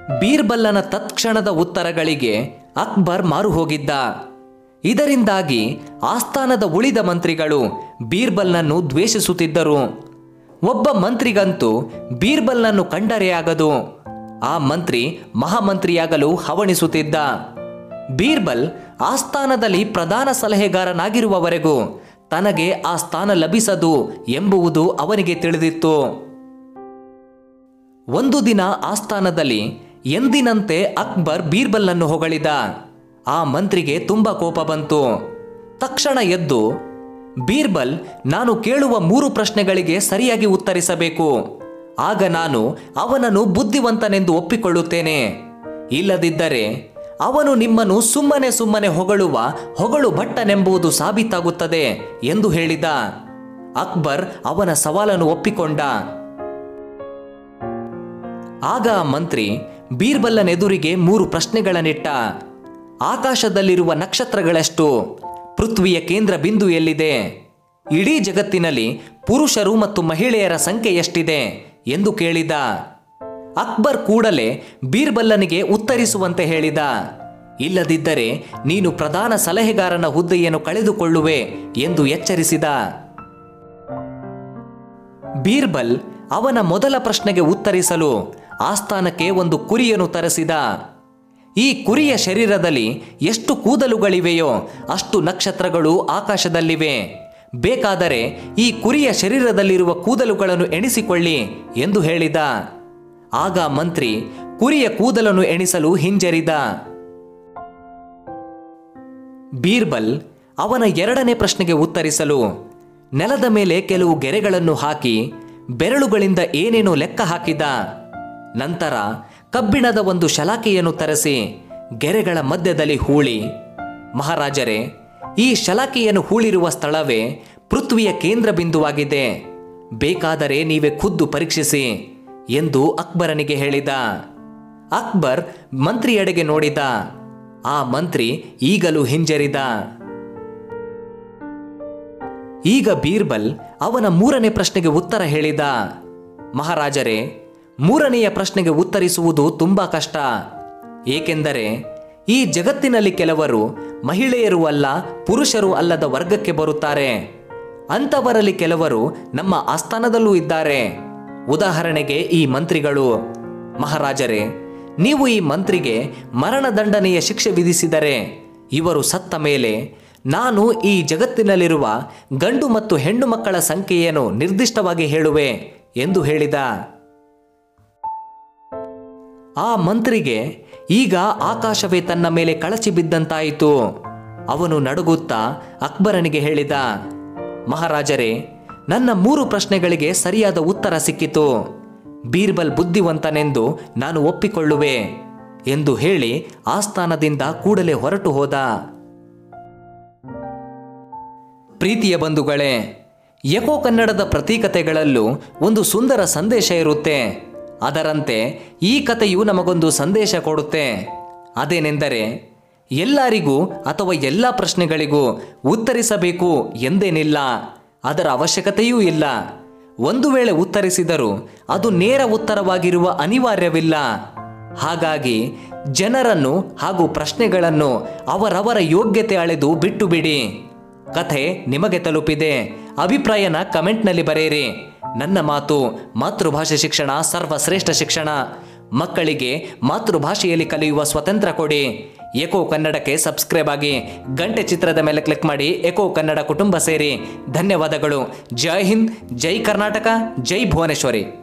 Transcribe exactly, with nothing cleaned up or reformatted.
ಬೀರ್ಬಲ್ಲನ ತತ್ಕ್ಷಣದ ಉತ್ತರಗಳಿಗೆ ಅಕ್ಬರ್ ಮಾರು ಹೋಗಿದ್ದ. ಇದರಿಂದಾಗಿ ಆಸ್ಥಾನದ ಉಳಿದ ಮಂತ್ರಿಗಳು ಬೀರ್ಬಲ್ನನ್ನು ದ್ವೇಷಿಸುತ್ತಿದ್ದರು. ಒಬ್ಬ ಮಂತ್ರಿಗಂತೂ ಬೀರ್ಬಲ್ನನ್ನು ಕಂಡರೆ ಆಗದು. ಆ ಮಂತ್ರಿ ಮಹಾಮಂತ್ರಿಯಾಗಲು ಹವಣಿಸುತ್ತಿದ್ದ. ಬೀರ್ಬಲ್ ಆಸ್ಥಾನದಲ್ಲಿ ಪ್ರಧಾನ ಸಲಹೆಗಾರನಾಗಿರುವವರೆಗೂ ತನಗೆ ಆ ಸ್ಥಾನ ಲಭಿಸದು ಎಂಬುವುದು ಅವನಿಗೆ ತಿಳಿದಿತ್ತು. ಒಂದು ದಿನ ಆಸ್ಥಾನದಲ್ಲಿ ಎಂದಿನಂತೆ ಅಕ್ಬರ್ ಬೀರ್ಬಲ್ನನ್ನು ಹೊಗಳಿದ. ಆ ಮಂತ್ರಿಗೆ ತುಂಬ ಕೋಪ ಬಂತು. ತಕ್ಷಣ ಎದ್ದು, ಬೀರ್ಬಲ್, ನಾನು ಕೇಳುವ ಮೂರು ಪ್ರಶ್ನೆಗಳಿಗೆ ಸರಿಯಾಗಿ ಉತ್ತರಿಸಬೇಕು. ಆಗ ನಾನು ಅವನನ್ನು ಬುದ್ಧಿವಂತನೆಂದು ಒಪ್ಪಿಕೊಳ್ಳುತ್ತೇನೆ. ಇಲ್ಲದಿದ್ದರೆ ಅವನು ನಿಮ್ಮನ್ನು ಸುಮ್ಮನೆ ಸುಮ್ಮನೆ ಹೊಗಳುವ ಹೊಗಳು ಭಟ್ಟನೆಂಬುದು ಸಾಬೀತಾಗುತ್ತದೆ ಎಂದು ಹೇಳಿದ. ಅಕ್ಬರ್ ಅವನ ಸವಾಲನ್ನು ಒಪ್ಪಿಕೊಂಡ. ಆಗ ಆ ಮಂತ್ರಿ ಬೀರ್ಬಲ್ಲನೆದುರಿಗೆ ಮೂರು ಪ್ರಶ್ನೆಗಳನ್ನಿಟ್ಟ. ಆಕಾಶದಲ್ಲಿರುವ ನಕ್ಷತ್ರಗಳೆಷ್ಟು? ಪೃಥ್ವಿಯ ಕೇಂದ್ರ ಬಿಂದು ಎಲ್ಲಿದೆ? ಇಡೀ ಜಗತ್ತಿನಲ್ಲಿ ಪುರುಷರು ಮತ್ತು ಮಹಿಳೆಯರ ಸಂಖ್ಯೆ ಎಷ್ಟಿದೆ ಎಂದು ಕೇಳಿದ. ಅಕ್ಬರ್ ಕೂಡಲೇ ಬೀರ್ಬಲ್ಲನಿಗೆ ಉತ್ತರಿಸುವಂತೆ ಹೇಳಿದ. ಇಲ್ಲದಿದ್ದರೆ ನೀನು ಪ್ರಧಾನ ಸಲಹೆಗಾರನ ಹುದ್ದೆಯನ್ನು ಕಳೆದುಕೊಳ್ಳುವೆ ಎಂದು ಎಚ್ಚರಿಸಿದ. ಬೀರ್ಬಲ್ ಅವನ ಮೊದಲ ಪ್ರಶ್ನೆಗೆ ಉತ್ತರಿಸಲು ಆಸ್ಥಾನಕ್ಕೆ ಒಂದು ಕುರಿಯನ್ನು ತರಿಸಿದ. ಈ ಕುರಿಯ ಶರೀರದಲ್ಲಿ ಎಷ್ಟು ಕೂದಲುಗಳಿವೆಯೋ ಅಷ್ಟು ನಕ್ಷತ್ರಗಳು ಆಕಾಶದಲ್ಲಿವೆ. ಬೇಕಾದರೆ ಈ ಕುರಿಯ ಶರೀರದಲ್ಲಿರುವ ಕೂದಲುಗಳನ್ನು ಎಣಿಸಿಕೊಳ್ಳಿ ಎಂದು ಹೇಳಿದ. ಆಗ ಮಂತ್ರಿ ಕುರಿಯ ಕೂದಲನ್ನು ಎಣಿಸಲು ಹಿಂಜರಿದ. ಬೀರ್ಬಲ್ ಅವನ ಎರಡನೇ ಪ್ರಶ್ನೆಗೆ ಉತ್ತರಿಸಲು ನೆಲದ ಮೇಲೆ ಕೆಲವು ಗೆರೆಗಳನ್ನು ಹಾಕಿ ಬೆರಳುಗಳಿಂದ ಏನೇನೋ ಲೆಕ್ಕ ಹಾಕಿದ. ನಂತರ ಕಬ್ಬಿಣದ ಒಂದು ಶಲಾಕೆಯನ್ನು ತರಿಸಿ ಗೆರೆಗಳ ಮಧ್ಯದಲ್ಲಿ ಹೂಳಿ, ಮಹಾರಾಜರೇ, ಈ ಶಲಾಕೆಯನ್ನು ಹೂಳಿರುವ ಸ್ಥಳವೇ ಪೃಥ್ವಿಯ ಕೇಂದ್ರ ಬಿಂದುವಾಗಿದೆ. ಬೇಕಾದರೆ ನೀವೇ ಖುದ್ದು ಪರೀಕ್ಷಿಸಿ ಎಂದು ಅಕ್ಬರನಿಗೆ ಹೇಳಿದ. ಅಕ್ಬರ್ ಮಂತ್ರಿಯೆಡೆಗೆ ನೋಡಿದ. ಆ ಮಂತ್ರಿ ಈಗಲೂ ಹಿಂಜರಿದ. ಈಗ ಬೀರ್ಬಲ್ ಅವನ ಮೂರನೇ ಪ್ರಶ್ನೆಗೆ ಉತ್ತರ ಹೇಳಿದ. ಮಹಾರಾಜರೇ, ಮೂರನೆಯ ಪ್ರಶ್ನೆಗೆ ಉತ್ತರಿಸುವುದು ತುಂಬಾ ಕಷ್ಟ. ಏಕೆಂದರೆ ಈ ಜಗತ್ತಿನಲ್ಲಿ ಕೆಲವರು ಮಹಿಳೆಯರು ಅಲ್ಲ, ಪುರುಷರು ಅಲ್ಲದ ವರ್ಗಕ್ಕೆ ಬರುತ್ತಾರೆ. ಅಂಥವರಲ್ಲಿ ಕೆಲವರು ನಮ್ಮ ಆಸ್ಥಾನದಲ್ಲೂ ಇದ್ದಾರೆ. ಉದಾಹರಣೆಗೆ ಈ ಮಂತ್ರಿಗಳು. ಮಹಾರಾಜರೇ, ನೀವು ಈ ಮಂತ್ರಿಗೆ ಮರಣದಂಡನೆಯ ಶಿಕ್ಷೆ ವಿಧಿಸಿದರೆ ಇವರು ಸತ್ತ ಮೇಲೆ ನಾನು ಈ ಜಗತ್ತಿನಲ್ಲಿರುವ ಗಂಡು ಮತ್ತು ಹೆಣ್ಣು ಮಕ್ಕಳ ಸಂಖ್ಯೆಯನ್ನು ನಿರ್ದಿಷ್ಟವಾಗಿ ಹೇಳುವೆ ಎಂದು ಹೇಳಿದ. ಆ ಮಂತ್ರಿಗೆ ಈಗ ಆಕಾಶವೇ ತನ್ನ ಮೇಲೆ ಕಳಚಿ ಬಿದ್ದಂತಾಯಿತು. ಅವನು ನಡುಗುತ್ತಾ ಅಕ್ಬರನಿಗೆ ಹೇಳಿದ, ಮಹಾರಾಜರೇ, ನನ್ನ ಮೂರು ಪ್ರಶ್ನೆಗಳಿಗೆ ಸರಿಯಾದ ಉತ್ತರ ಸಿಕ್ಕಿತು. ಬೀರ್ಬಲ್ ಬುದ್ಧಿವಂತನೆಂದು ನಾನು ಒಪ್ಪಿಕೊಳ್ಳುವೆ ಎಂದು ಹೇಳಿ ಆಸ್ಥಾನದಿಂದ ಕೂಡಲೇ ಹೊರಟು ಹೋದ. ಪ್ರೀತಿಯ ಬಂಧುಗಳೇ, ಎಕೋ ಕನ್ನಡದ ಪ್ರತೀಕತೆಗಳಲ್ಲೂ ಒಂದು ಸುಂದರ ಸಂದೇಶ ಇರುತ್ತೆ. ಅದರಂತೆ ಈ ಕಥೆಯು ನಮಗೊಂದು ಸಂದೇಶ ಕೊಡುತ್ತೆ. ಅದೇನೆಂದರೆ, ಎಲ್ಲರಿಗೂ ಅಥವಾ ಎಲ್ಲ ಪ್ರಶ್ನೆಗಳಿಗೂ ಉತ್ತರಿಸಬೇಕು ಎಂದೇನಿಲ್ಲ. ಅದರ ಅವಶ್ಯಕತೆಯೂ ಇಲ್ಲ. ಒಂದು ವೇಳೆ ಉತ್ತರಿಸಿದರೂ ಅದು ನೇರ ಉತ್ತರವಾಗಿರುವ ಅನಿವಾರ್ಯವಿಲ್ಲ. ಹಾಗಾಗಿ ಜನರನ್ನು ಹಾಗೂ ಪ್ರಶ್ನೆಗಳನ್ನು ಅವರವರ ಯೋಗ್ಯತೆ ಅಳೆದು ಬಿಟ್ಟು ಬಿಡಿ. ಕಥೆ ನಿಮಗೆ ತಲುಪಿದೆ. ಅಭಿಪ್ರಾಯನ ಕಮೆಂಟ್ನಲ್ಲಿ ಬರೆಯಿರಿ. ನನ್ನ ಮಾತು ಮಾತೃಭಾಷೆ ಶಿಕ್ಷಣ ಸರ್ವಶ್ರೇಷ್ಠ ಶಿಕ್ಷಣ. ಮಕ್ಕಳಿಗೆ ಮಾತೃಭಾಷೆಯಲ್ಲಿ ಕಲಿಯುವ ಸ್ವತಂತ್ರ ಕೊಡಿ. ಎಕೋ ಕನ್ನಡಕ್ಕೆ ಸಬ್ಸ್ಕ್ರೈಬ್ ಆಗಿ, ಗಂಟೆ ಚಿತ್ರದ ಮೇಲೆ ಕ್ಲಿಕ್ ಮಾಡಿ ಎಕೋ ಕನ್ನಡ ಕುಟುಂಬ ಸೇರಿ. ಧನ್ಯವಾದಗಳು. ಜೈ ಹಿಂದ್, ಜೈ ಕರ್ನಾಟಕ, ಜೈ ಭುವನೇಶ್ವರಿ.